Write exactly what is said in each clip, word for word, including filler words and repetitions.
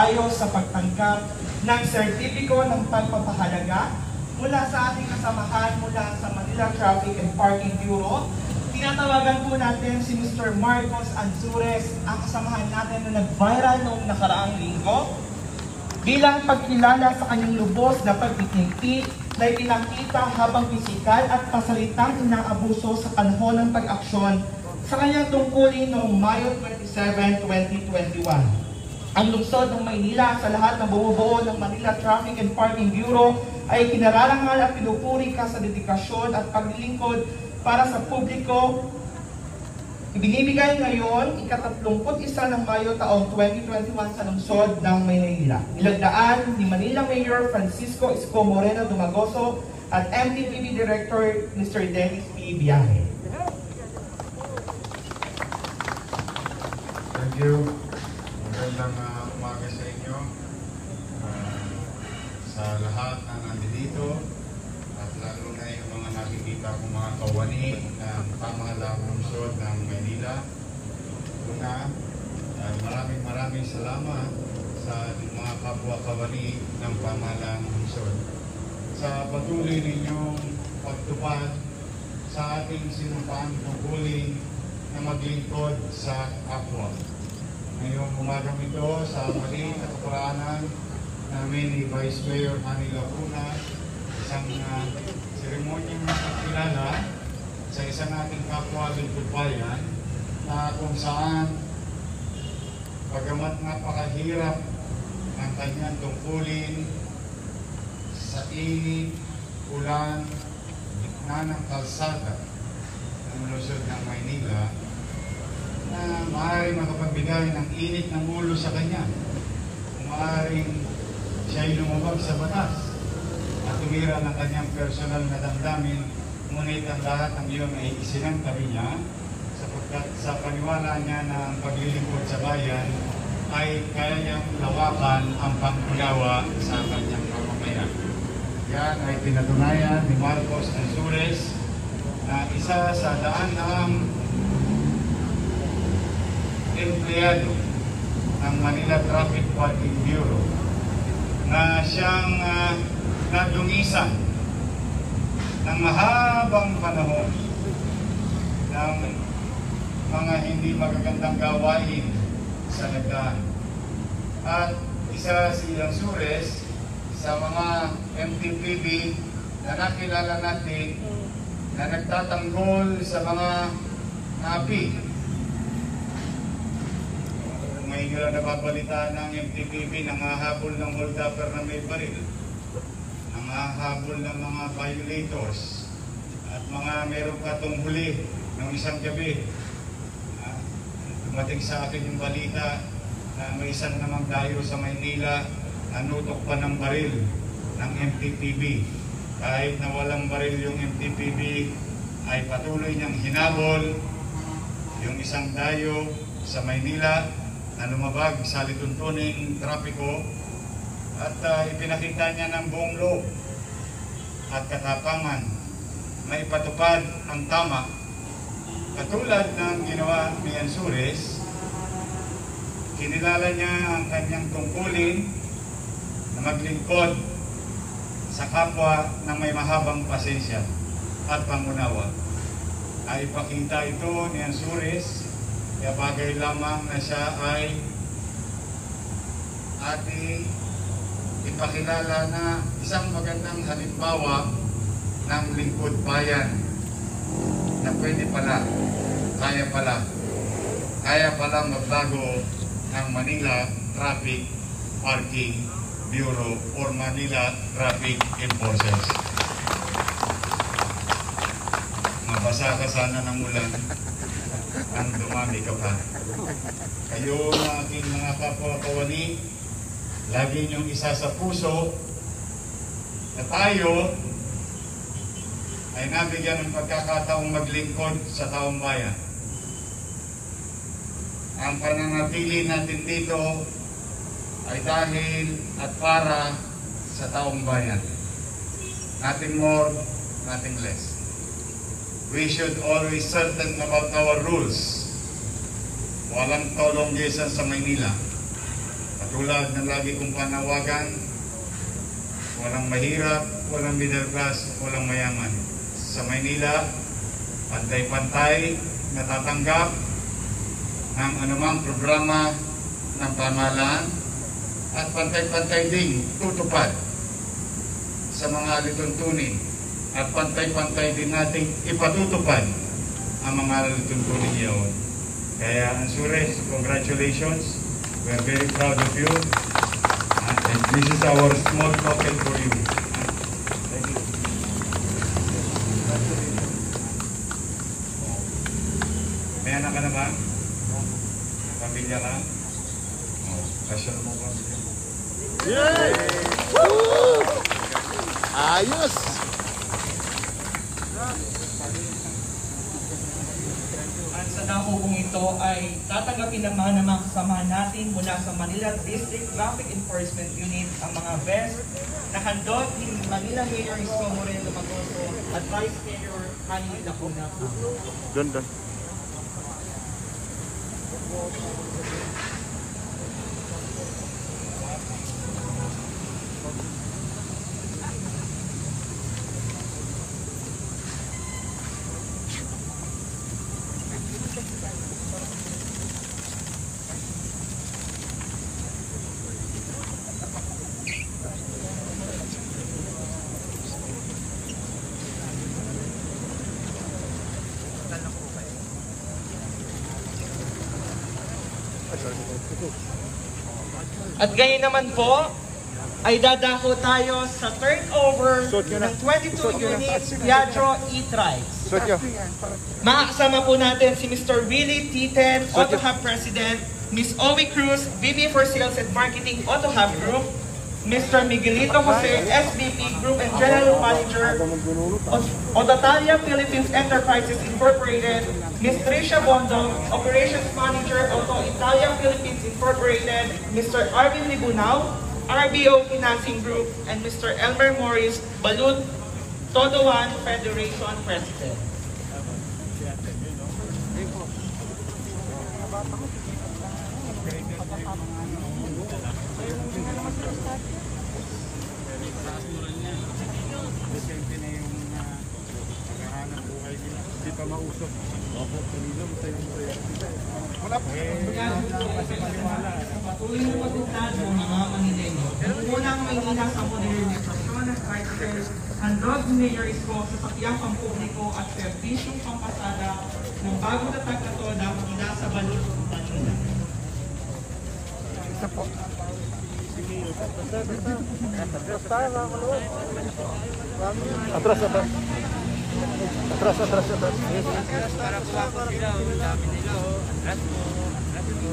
tayo sa pagtangkap ng sertipiko ng pagpapahalaga mula sa ating kasamahan mula sa Manila Traffic and Parking Bureau. Tinatawagan po natin si Mister Marcos Ansures, ang kasamahan natin na nag-viral noong nakaraang linggo, bilang pagkilala sa kanyang lubos na pagtitingti na ipinakita habang pisikal at pasalitang inaabuso sa panahon ng pag-aksyon sa kanyang tungkulin noong Mayo twenty-seven, twenty twenty-one. Ang lungsod ng Maynila sa lahat ng bumubuo ng Manila Traffic and Parking Bureau ay kinararangal at pinupuri ka sa dedikasyon at paglilingkod para sa publiko. Ibinibigay ngayon ikatatlumput isa ng Mayo taong twenty twenty-one sa lungsod ng Maynila. Nilagdaan ni Manila Mayor Francisco Isko Moreno Dumagoso at M T P B Director Mister Dennis P. Biahe. Thank you. Magandang uh, umaga sa inyo, uh, sa lahat na nandito, at lalo na yung mga nakikita kong mga kawani ng pamahalang lungsod ng Maynila. Una, uh, maraming maraming salamat sa mga kapwa kawani ng pamahalang lungsod sa patuloy ninyong pagtupad sa ating sinumpaan tungkulin na maglingkod sa kapwa. Ngayong umagang ito sa maliit na kaparaanan namin ni Vice Mayor Hani Lacuna, isang uh, seremonyang nakakilala sa isang ating kapwa lingkod bayan na kung saan bagamat napakahirap ng kanyang tungkulin sa init, ulan, gitna ng kalsada ng lungsod ng Maynila, na maaaring makapagbigay ng init ng ulo sa kanya. Maaaring siya'y lumabag sa batas at tumira ng kanyang personal na damdamin, ngunit ang lahat ng iyon ay isinangtabi niya sapagkat sa paniwala niya na ang paglilingkod sa bayan ay kayang lawakan ang pangunawa sa kanyang mamamayan. Yan ay pinatunayan ni Marcos Ansures na isa sa daan-daang empleyado ng Manila Traffic Parking Bureau na siyang uh, nadungisan ng mahabang panahon ng mga hindi magagandang gawain sa nagdaan. At isa si Ansures sa mga M T P B na nakilala natin na nagtatanggol sa mga napi. May nila nababalita ng M T P B, nangahabol ng hold-upper na may baril, nangahabol ng mga violators, at mga meron katong huli ng isang gabi. Uh, dumating sa akin yung balita na may isang namang dayo sa Maynila, nanutok pa ng baril ng M T P B. Kahit na walang baril yung M T P B, ay patuloy niyang hinabol yung isang dayo sa Maynila na lumabag sa lituntuning trapiko, at uh, ipinakita niya ng buong loob at katapangan na ipatupad ang tama, katulad ng ginawa ni Ansures. Kinilala niya ang kanyang tungkulin na maglingkod sa kapwa ng may mahabang pasensya at pangunawa. Ay ipakita ito ni Ansures, kaya bagay lamang na siya ay ating ipakilala na isang magandang halimbawa ng lingkod bayan na pwede pala, kaya pala, kaya pala magbago ng Manila Traffic Parking Bureau or Manila Traffic Enforcers. Mabasa ka sana ng ulan, ang dumami ka pa. Kayo, aking mga kapwa-kawani, lagi niyong isa sa puso na tayo ay nabigyan ng pagkakataong maglingkod sa taong bayan. Ang pananatili natin dito ay dahil at para sa taong bayan. Nothing more, nothing less. We should always certain about our rules. Walang tolonggesan sa Maynila. Katulad ng lagi kong panawagan, walang mahirap, walang middle class, walang mayaman. Sa Maynila, pantay-pantay natatanggap ng anumang programa ng pamahalaan at pantay-pantay ding tutupad sa mga alituntunin at pantay-pantay din nating ipatutupad ang mga alituntunin iyon. Kaya Ansures, congratulations. We are very proud of you. And this is our small token for you. Thank you. May anak ka na ba? Pamilya ka? Oh, kasya mo ba? Yay! Woo! Ayos! At sa dahubong ito ay tatanggapin naman ng mga kasamahan natin mula sa Manila District Traffic Enforcement Unit ang mga vest na handog ni Manila Mayor Isko Moreno Magoso at Vice Mayor Hani Lacuna. Doon, doon. At ganyan naman po, ay dadako tayo sa turnover ng twenty-two units Piaggio e-trikes. Makakasama po natin si Mister Willie Titen, Auto Hub President, Miss Owie Cruz, V P for Sales and Marketing, Auto Hub Group, Mister Miguelito Jose, S V P Group and General Manager, Odatalia Philippines Enterprises Incorporated, Miss Tricia Bondo, Operations Manager, Auto Italia Philippines Incorporated, Mister Arvin Libunao, R B O Financing Group, and Mister Elmer Morris, Balut Todoan Federation President. Hindi pa mausok. Opo, paninom tayo. Wala po. Patuloy na pagkutad ng mga Manileño. Unang Maynila sa modernisasyon ng tricycle, handog ni Mayor Isko sa sakyang pampubliko at serbisyong pampasada ng bagong tatag na toda mula sa Balut, Manila. Isa po. Atras, atras. Atras, atras, atras. Para kuha ko sila, ang dami nila, oh. Atras mo, atras mo.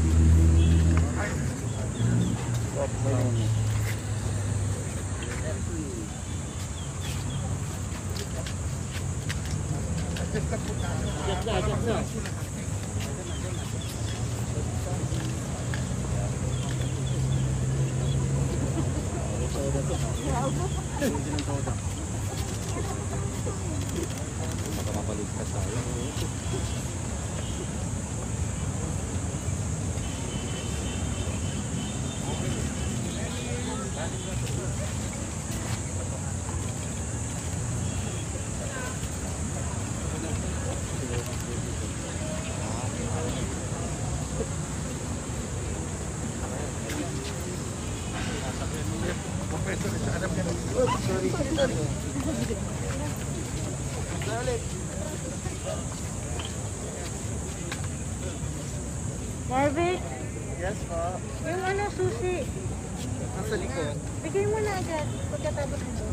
Marvick, Yes po. yung ano, susi. Nasa likod. Bigay mo na agad pagkatapos nito.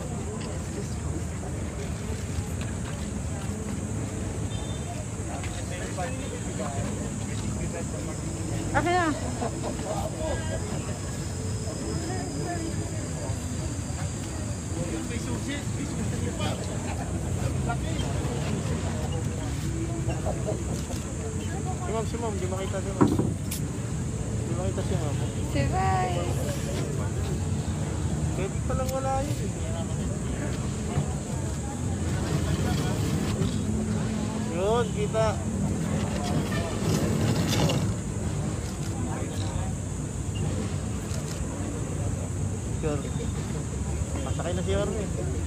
Okay na. Si ma'am, si ma'am, di makita si ma'am. Di makita si ma'am. Surprise! Pwede palang wala yun eh. Yun, kita. Marvick, Oscar. Pasakay na si Armin.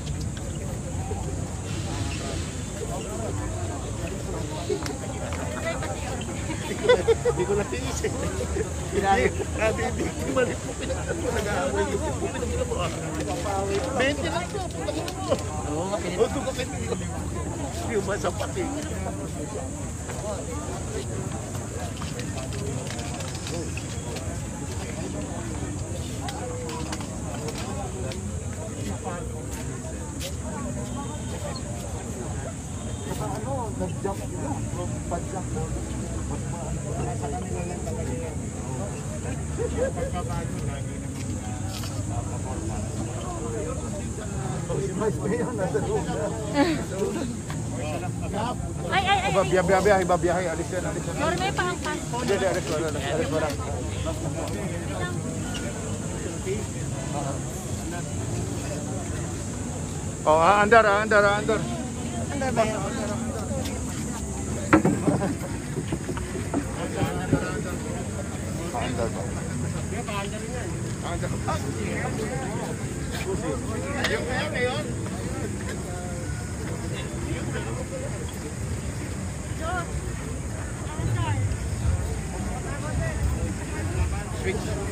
Hindi ko naisip. Hindi. Sabi, hindi ko mali po. Nag-aaway yung po. Pinagkila mo. twenty lang po. Pinagkila mo. Oo, kapinit. Oo, kapinit. Yung masapat eh. Ano, nag-jump nila. Pag-jump mo. Nasa kanila lang talaga yun. Pagkabago lagi Ay, ay, ay. Biyahe, biyahe, biyahe, biyahe. Alis yan, alis yan. Lord, may pangpas. Hindi, hindi, alis mo, alis mo lang. Oh, ah, andar, ah, andar, ah, andar. Andar ba yun? Andar ba? Andar. Yung kaya ngayon? Switch.